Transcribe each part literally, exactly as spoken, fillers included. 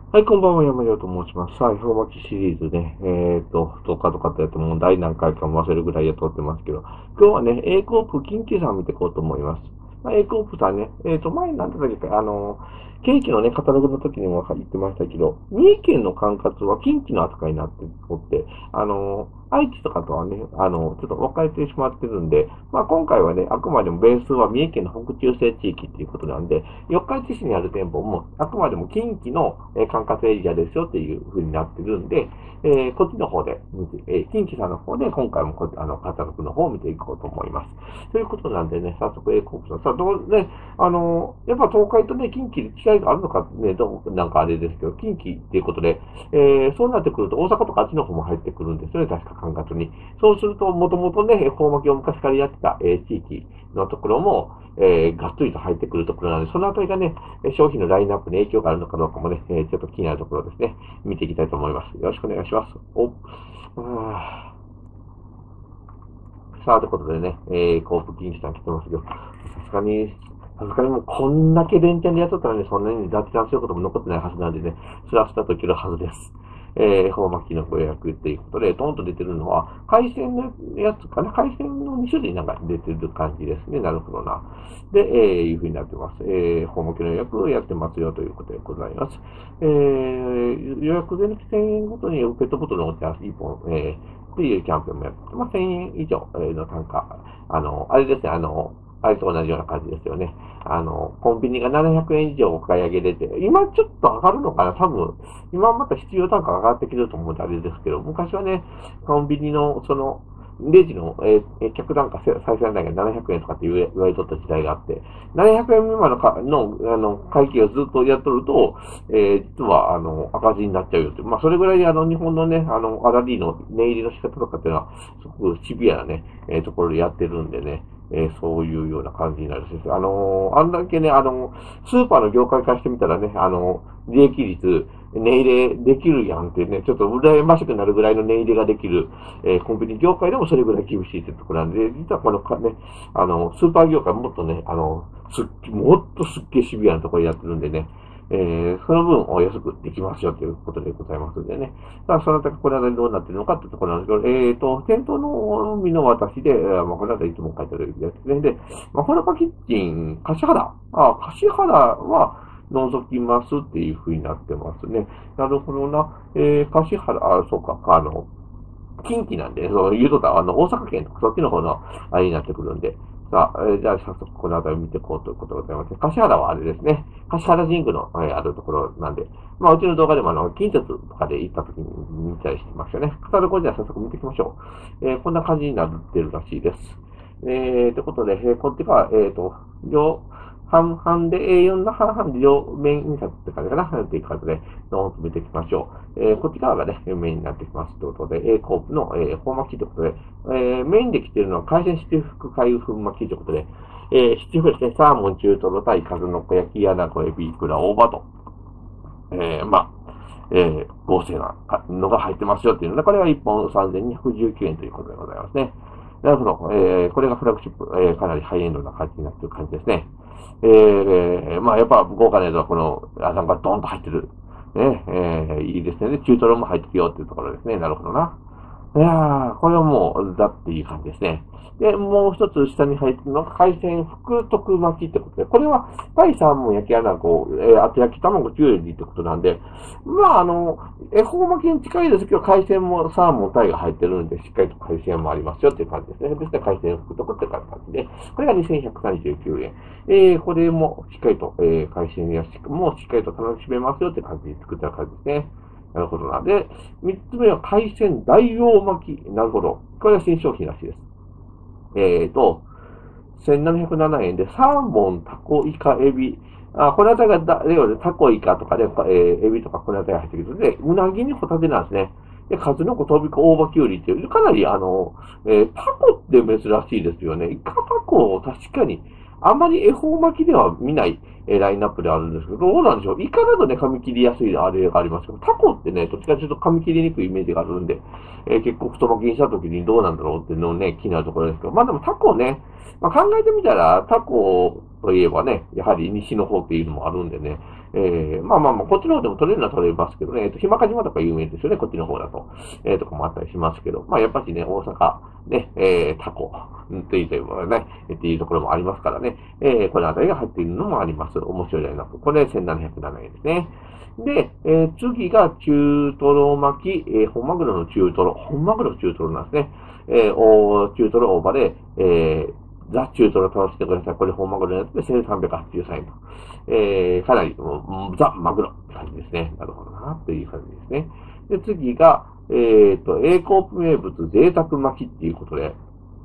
はい、こんばんは、山よと申します。さあ、氷巻きシリーズね、えっと、とおかとかってやってもう第何回かも忘れるぐらいやっとってますけど、今日はね、A コープ近畿さん見ていこうと思います。まあ、A コープさんね、えっと、前なんてだっけか、あの、ケーキのね、カタログの時にも言ってましたけど、三重県の管轄は近畿の扱いになっておって、あの、愛知とかとはね、あの、ちょっと分かれてしまってるんで、まあ今回はね、あくまでもベースは三重県の北中西地域っていうことなんで、四日市市にある店舗も、あくまでも近畿の管轄エリアですよっていう風になってるんで、えー、こっちの方で、えー、近畿さんの方で今回もこあの、カタログの方を見ていこうと思います。ということなんでね、早速 A コープさん、さあ、どうね、あの、やっぱ東海とね、近畿で違いがあるのかね、どう、なんかあれですけど、近畿っていうことで、えー、そうなってくると大阪とかあっちの方も入ってくるんですよね、確か管轄に。そうすると、もともとね、恵方巻きを昔からやってた、えー、地域のところも、えー、がっつりと入ってくるところなので、そのあたりがね、商品のラインナップに影響があるのかどうかもね、えー、ちょっと気になるところですね。見ていきたいと思います。よろしくお願いします。お、さあ、ということでね、えー、コープ金さん来てますけど、さすがに、さすがにもうこんだけ連チャンでやっとったらね、そんなに雑談することも残ってないはずなんでね、スラスラといけるはずです。えー、方巻きのご予約っていうことで、ドンと出てるのは、海鮮のやつかな、海鮮のに種類なんか出てる感じですね。なるほどな。で、えー、いう風になってます。えー、方巻きの予約をやってますよということでございます。えー、予約でせんえんごとにペットボトルのお茶いっぽん、えー、っていうキャンペーンもやって、まあ、せんえん以上の単価。あの、あれですね、あの、あれと同じような感じですよね。あの、コンビニがななひゃくえん以上お買い上げれて、今ちょっと上がるのかな多分、今また必要単価上がってきてると思うんであれですけど、昔はね、コンビニの、その、レジの、えー、客単価、最先端がななひゃくえんとかって言われとった時代があって、ななひゃくえん未満のかのあの会計をずっとやっとると、えー、実はあの赤字になっちゃうよって。まあ、それぐらいあの日本のね、あの、アラリーの値入りの仕方とかっていうのは、すごくシビアなね、えー、ところでやってるんでね、えー、そういうような感じになるし、あのー、あんだけね、あの、スーパーの業界化してみたらね、あの、利益率、値入れできるやんってね、ちょっと羨ましくなるぐらいの値入れができる、えー、コンビニ業界でもそれぐらい厳しいってところなんで、実はこのね、あの、スーパー業界もっとね、あの、すっもっとすっげえシビアなところやってるんでね、えー、その分お安くできますよということでございますんでね。まあ、その時これはどうなってるのかってところなんですけど、えーと、店頭のみの私で、えー、まあ、これはいつも書いてるやつですね。で、まあ、このパキッチン、柏原。あ、柏原は、除きますっていう風になってますね。なるほどな。えー、柏原、あ、そうか、あの、近畿なんで、そういうことは、あの、大阪県とかそっちの方の、あれになってくるんで。さあ、えー、じゃあ早速この辺り見ていこうということでございます。柏原はあれですね。柏原神宮の、えー、あるところなんで、まあ、うちの動画でもあの、近鉄とかで行った時に見たりしてましたね。カタログじゃあ早速見ていきましょう。えー、こんな感じになってるらしいです。えー、ということで、えー、こっちが、えっ、ー、と、両、半々で エーよん の半々で両面印刷って感じかなっていう感じで、どーんと見ていきましょう。えー、こっち側がね、メインになってきます。ということで、A コープの、えー、本巻きということで、えー、メインで来ているのは海鮮七福海粉巻きということで、えー、七福ですね、サーモン、中トロ、タイ、数の子焼き、アナゴ、エビ、イクラ、大葉と、えー、まあ、えー、合成なのが入ってますよっていうので、これはいっぽんさんぜんにひゃくじゅうきゅうえんということでございますね。なるほど。えー、これがフラッグシップ、えー、かなりハイエンドな感じになっている感じですね。えー、まあやっぱ豪華なやつはこの、あ、なんかドーンと入ってる。ね、えー、いいですね。中トロも入ってきようっていうところですね。なるほどな。いやー、これはもう、だっていう感じですね。で、もう一つ下に入ってるのが海鮮福徳巻きってことで、これは、タイサーモン焼き穴子、えー、あと焼き卵きゅうりってことなんで、まああの、恵方巻きに近いですけど、海鮮もサーモン、タイが入ってるんで、しっかりと海鮮もありますよっていう感じですね。ですね、海鮮福徳って感じで、これがにせんひゃくさんじゅうきゅうえん。えー、これもしっかりと、えー、海鮮やしもしっかりと楽しめますよって感じで作った感じですね。なるほどな。で、三つ目は海鮮大王巻き。なるほど。これは新商品らしいです。えーと、せんななひゃくななえんで、サーモン、タコ、イカ、エビ。あ、このあたりがだ、例でタコ、イカとかで、えー、エビとかこのあたりが入ってくるで、うなぎにホタテなんですね。で、数の子、トビコ、大葉きゅうりっていう、かなりあの、えー、タコって珍しいですよね。イカタコ、確かに、あんまり恵方巻きでは見ない、えー、ラインナップであるんですけど、どうなんでしょう。イカだとね、噛み切りやすいあれがありますけど、タコってね、どっちかというと噛み切りにくいイメージがあるんで、えー、結構太巻きにした時にどうなんだろうっていうのをね、気になるところですけど、まあでもタコね、まあ、考えてみたら、タコといえばね、やはり西の方っていうのもあるんでね、えー、まあまあまあ、こっちの方でも取れるのは取れますけどね、えっと、日間賀島とか有名ですよね、こっちの方だと。えー、とかもあったりしますけど、まあやっぱしね、大阪、ね、えー、タコ、というとね、っていうところもありますからね、えー、このあたりが入っているのもあります。面白いじゃなく。これせんななひゃくななえんですね。で、えー、次が中トロ巻き、えー、本マグロの中トロ、本マグロ中トロなんですね。えー、お中トロ大葉で、えー、ザ中トロ楽しんでください。これ本マグロのやつでせんさんびゃくはちじゅうさんえんと。えー、かなり、うん、ザマグロって感じですね。なるほどな、という感じですね。で、次が、えっ、ー、と、A コープ名物贅沢巻きっていうことで、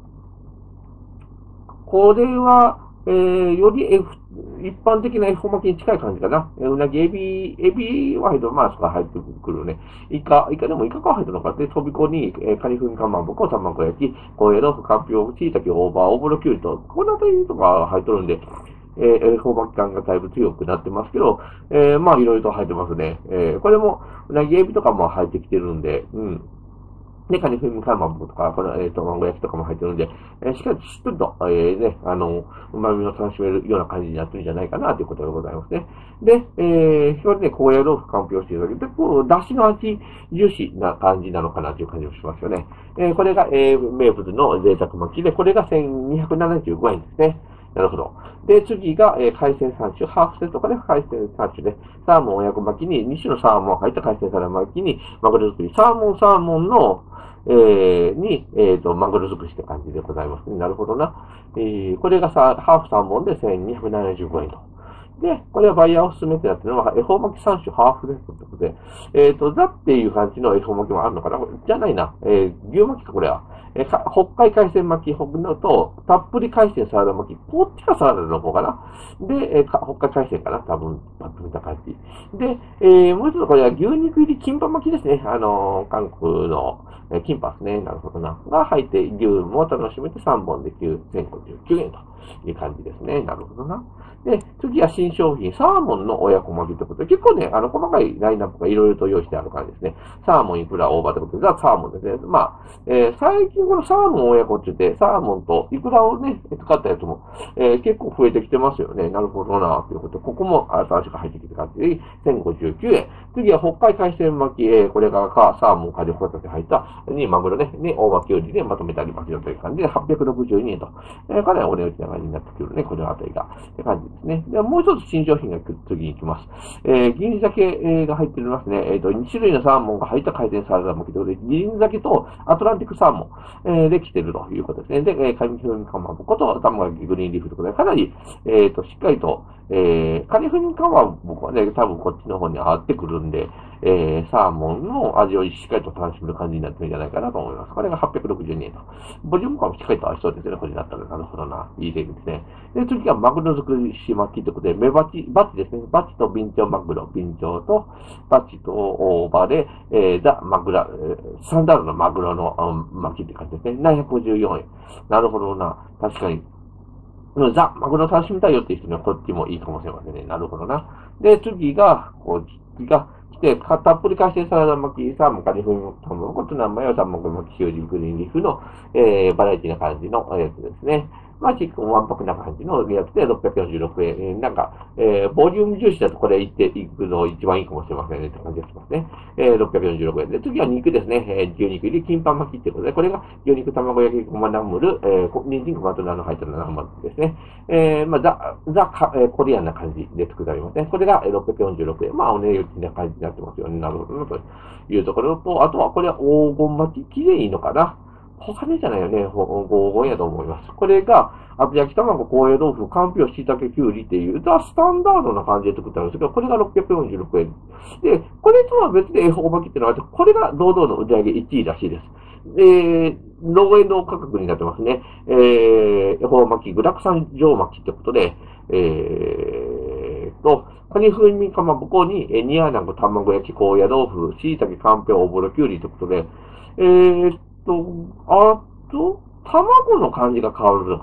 これは、えー、より F、一般的な F 巻きに近い感じかな。えうなぎ、エビ、エビは入ってる、まあ、そこ入ってくるね。イカ、イカでもイカが入ってるのかって、飛び子に、えー、カニ風味かまぼこ、卵焼き、高野豆腐、かんぴょう、しいたけ、大葉、大ぼろきゅうりと、このあたりとか入っとるんで、えー、F 巻き感がだいぶ強くなってますけど、えー、まあ、いろいろと入ってますね。えー、これも、うなぎ、エビとかも入ってきてるんで、うん。で、カニ風味かまぼことか、この、えっ、ー、と、卵焼きとかも入ってるんで、えー、しっかりしっとりと、えー、ね、あの、旨味を楽しめるような感じになってるんじゃないかな、ということでございますね。で、えー、それで、高野豆腐、かんぴょうしていただけて、こう、出汁の味重視な感じなのかな、という感じもしますよね。えー、これが、えー、名物の贅沢巻きで、これがせんにひゃくななじゅうごえんですね。なるほど。で、次が、えー、海鮮さん種、ハーフセットから海鮮さん種で、サーモン親子巻きに、に種のサーモン入った海鮮サラ巻きに、マグロ作り、サーモン、サーモンの、えー、に、えっ、ー、と、マグロ尽くしって感じでございますね。なるほどな。えー、これがさ、ハーフさんぼんでせんにひゃくななじゅうごえんと。で、これはバイヤーおすすめってなってるのは、恵方巻きさん種ハーフですということで、えっ、ー、と、ザっていう感じの恵方巻きもあるのかなじゃないな。えー、牛巻きか、これは。えー、北海海鮮巻きのと、たっぷり海鮮サラダ巻き。こっちがサラダの方かなで、えー、北海海鮮かな多分、パッと見た感じ。で、えー、もう一つこれは牛肉入りキンパ巻きですね。あのー、韓国の、えー、キンパですね。なるほどな。が入って、牛も楽しめてさんぼんできゅうせんごじゅうきゅうえんという感じですね。なるほどな。で、次は新商品、サーモンの親子巻きということで、結構ね、あの、細かいラインナップがいろいろと用意してある感じですね。サーモン、イクラ、大葉ということで、ザ・サーモンですね。まあ、えー、最近このサーモン親子って言って、サーモンとイクラをね、使ったやつも、えー、結構増えてきてますよね。なるほどな、ということで、ここも新しく入ってきて感じで、せんごじゅうきゅうえん。次は北海海鮮巻き、えー、これがか、サーモン、カジホタテ入った、に、マグロね、ね、大葉きゅうりでまとめたり巻きのという感じで、はっぴゃくろくじゅうにえんと。えー、かなりお値打ちな感じになってくるね、このあたりが。って感じですね。で、もう一つ新商品が次に行きます。えー、銀鮭が入っておりますね。えっ、ー、と、に種類のサーモンが入った海鮮サラダ巻きということで、銀鮭とアトランティックサーモン、えー、で来てるということですね。で、えー、カニ風味かまぼこと卵焼きグリーンリーフということで、かなり、えっ、ー、と、しっかりと、えー、カニ風味かまぼこはね、多分こっちの方に上がってくるんで、えー、サーモンの味をしっかりと楽しめる感じになってるんじゃないかなと思います。これがはっぴゃくろくじゅうにえんと。ボリューム感もしっかりと合いそうですよね。これだったら。なるほどな。いい例ですね。で、次はマグロ作りし巻きということで、メバチ、バチですね。バチとビンチョウマグロ、ビンチョウとバチと大葉で、えー、ザ・マグラ、えー、サンダルのマグロの、うん、巻きって感じですね。ななひゃくごじゅうよんえん。なるほどな。確かに。ザ・マグロ楽しみたいよっていう人にはこっちもいいかもしれませんね。なるほどな。で、次が、こう、次が、で、たっぷり海鮮サラダ巻き、サーモン、カニ風味卵と何枚を卵巻き、きゅうり、グリーンリーフの、えー、バラエティな感じのやつですね。まあ、チックワンパクな感じのやつでろっぴゃくよんじゅうろくえん。えー、なんか、えー、ボリューム重視だとこれ言っていくの一番いいかもしれませんねって感じがしますね。えー、ろっぴゃくよんじゅうろくえんで、次は肉ですね。えー、牛肉入り、キンパ巻きっていうことで、これが牛肉、卵焼き、ごまナムル、えー、人参、ごまとナムル入ったナムルですね。えー、まあ、ザ、ザカ、えー、コリアンな感じで作られますね。これがろっぴゃくよんじゅうろくえん。まあ、お値打ちな感じになってますよね。なるほどな、というところと、あとはこれは黄金巻き、きれいのかな。黄金じゃないよね。黄金やと思います。これが、厚焼き卵、高野豆腐、かんぴょう、しいたけ、きゅうりっていう、ザ・スタンダードな感じで作ってあるんですけど、これがろっぴゃくよんじゅうろくえん。で、これとは別で恵方巻きっていうのがあって、これが堂々の売り上げいちいらしいです。で、ローエンド価格になってますね。えー、恵方巻き、具沢山上巻きってことで、えーと、カニ風味かまぼこに、え、煮穴子、卵焼き、高野豆腐、しいたけ、かんぴょう、おぼろきゅうりということで、えーと、あと、卵の感じが変わるのかな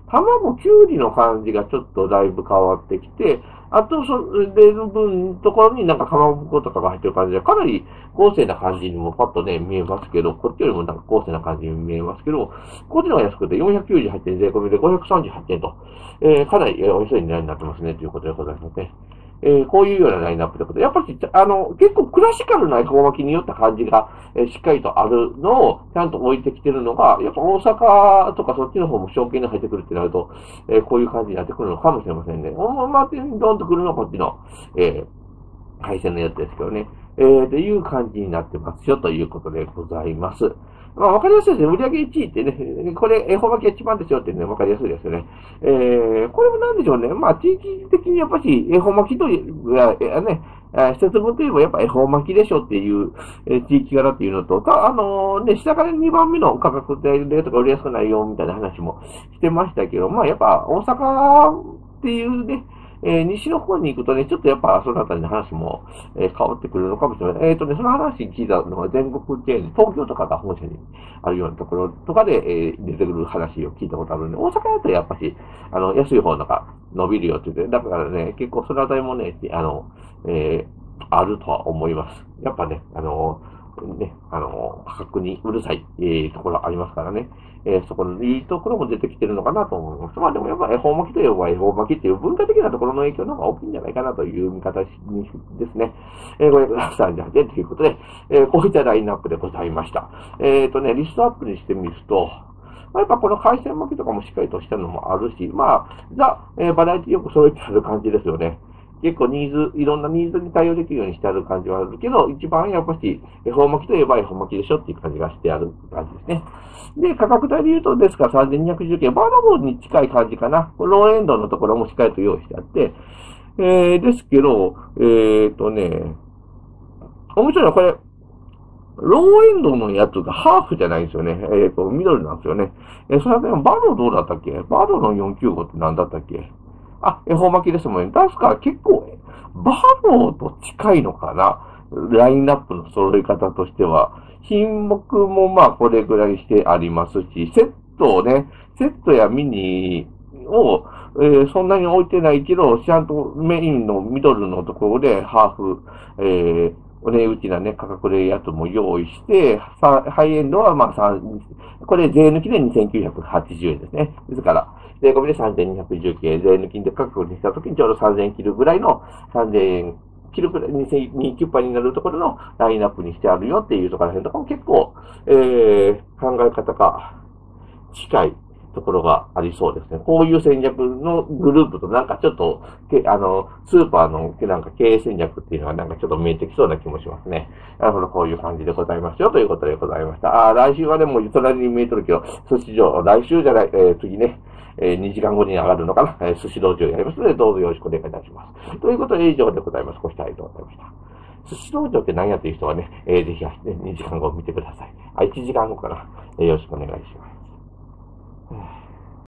卵、きゅうりの感じがちょっとだいぶ変わってきて、あと、それの分、ところになんかかまぼことかが入ってる感じで、かなり豪勢な感じにもパッとね、見えますけど、こっちよりもなんか豪勢な感じに見えますけど、こっちの方が安くてよんひゃくきゅうじゅうはちえん税込みでごひゃくさんじゅうはちえんと、えー、かなりお安い値段になってますね、ということでございますね。えー、こういうようなラインナップということで、やっぱり、あの、結構クラシカルな恵方巻きによった感じが、えー、しっかりとあるのをちゃんと置いてきてるのが、やっぱ大阪とかそっちの方も証券に入ってくるってなると、えー、こういう感じになってくるのかもしれませんね。おまってドンとくるのはこっちの、えー、海鮮のやつですけどね。えー、という感じになってますよということでございます。まあ、わかりやすいですね。売上いちいってね、これ、恵方巻きが一番ですよってね、わかりやすいですよね。えー、これもなんでしょうね。まあ、地域的にやっぱし、恵方巻きという、えね、節分といえばやっぱ恵方巻きでしょっていう、えー、地域柄っていうのと、たあのー、ね、下からにばんめの価格帯でとか売りやすくないよみたいな話もしてましたけど、まあ、やっぱ大阪っていうね、えー、西の方に行くとね、ちょっとやっぱそのあたりの話も、えー、変わってくるのかもしれません。えっ、ー、とね、その話聞いたのは全国系で、東京とかが本社にあるようなところとかで、えー、出てくる話を聞いたことあるんで、大阪だとやっぱし、あの、安い方のが伸びるよって言って、だからね、結構そのあたりもね、あの、えー、あるとは思います。やっぱね、あの、ね、あの、価格にうるさい、えー、ところありますからね。えー、そこのいいところも出てきてるのかなと思います。まあでもやっぱ恵方巻きといえば恵方巻きっていう文化的なところの影響の方が大きいんじゃないかなという見方にですね。えー、ごひゃくさんじゅうはちえんということで、えー、こういったラインナップでございました。えっ、ー、とね、リストアップにしてみると、まあ、やっぱこの海鮮巻きとかもしっかりとしたのもあるし、まあ、ザ、えー、バラエティよく揃えてある感じですよね。結構ニーズ、いろんなニーズに対応できるようにしてある感じはあるけど、一番やっぱし、恵方巻きといえば恵方巻きでしょっていう感じがしてある感じですね。で、価格帯で言うとですからさんぜんにひゃくじゅうきゅうえん、バーナボーに近い感じかな。ローエンドのところもしっかりと用意してあって、えー、ですけど、えーとね、面白いのはこれ、ローエンドのやつがハーフじゃないんですよね。えーと、緑なんですよね。えー、それでバロどうだったっけバロのよんきゅうごって何だったっけあ、恵方巻きですもんね。確か結構、バローと近いのかなラインナップの揃え方としては。品目もまあこれぐらいしてありますし、セットをね、セットやミニを、えー、そんなに置いてないけど、ちゃんとメインのミドルのところでハーフ、えー、お値打ちなね、価格でやつも用意して、ハイエンドはまあさん、これ税抜きでにせんきゅうひゃくはちじゅうえんですね。ですから、税込みでさんぜんにひゃくじゅうきゅうえん、税抜きで価格にしたときにちょうどさんぜんえん切るぐらいのさんぜんえん切るぐらい、にせんきゅうパーになるところのラインナップにしてあるよっていうところら辺とかも結構、えー、考え方が近いところがありそうですね。こういう戦略のグループとなんかちょっと、あの、スーパーのなんか経営戦略っていうのはなんかちょっと見えてきそうな気もしますね。なるほど、こういう感じでございますよということでございました。ああ、来週はね、もう隣に見えとるけど、寿司場、来週じゃない、えー、次ね、えー、にじかんごに上がるのかな、えー、寿司道場やりますので、どうぞよろしくお願いいたします。ということで以上でございます。ご視聴ありがとうございました。寿司道場って何やっていう人はね、えー、ぜひ、ね、にじかんご見てください。あ、いちじかんごかな。えー、よろしくお願いします。